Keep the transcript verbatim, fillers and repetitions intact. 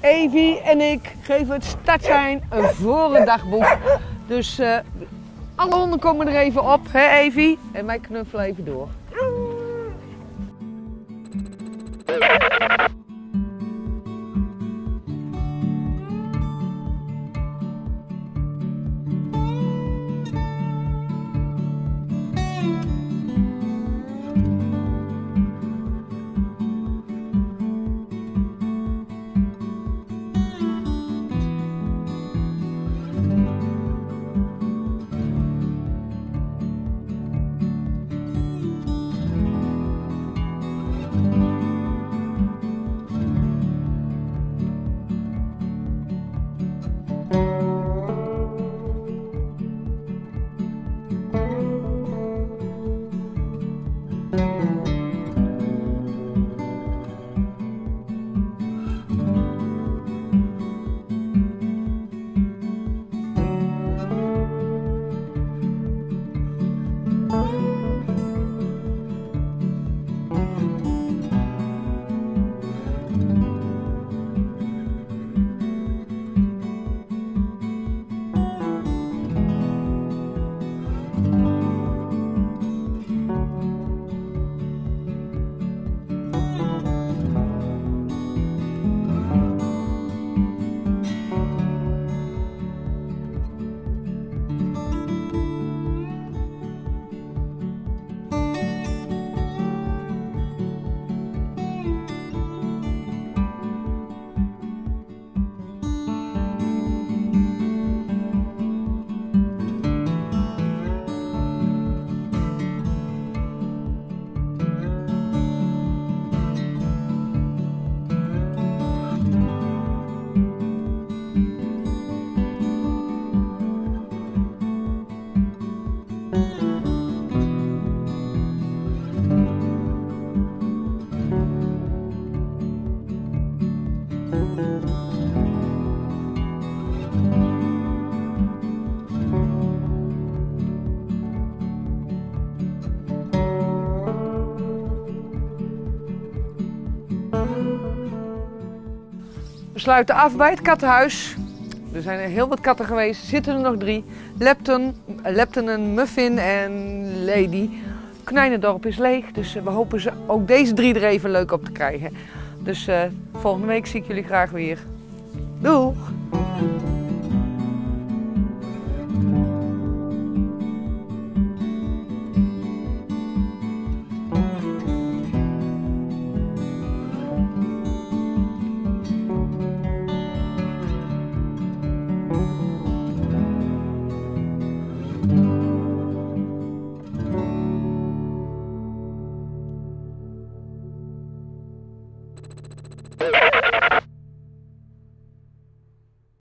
Evie en ik geven het startsein voor het dagboek. Dus uh, alle honden komen er even op, hè Evie? En wij knuffelen even door. We sluiten af bij het kattenhuis. Er zijn er heel wat katten geweest, er zitten er nog drie. Lepton, Lepton en Muffin en Lady. Konijnendorp is leeg, dus we hopen ze ook deze drie er even leuk op te krijgen. Dus uh, volgende week zie ik jullie graag weer. Doeg!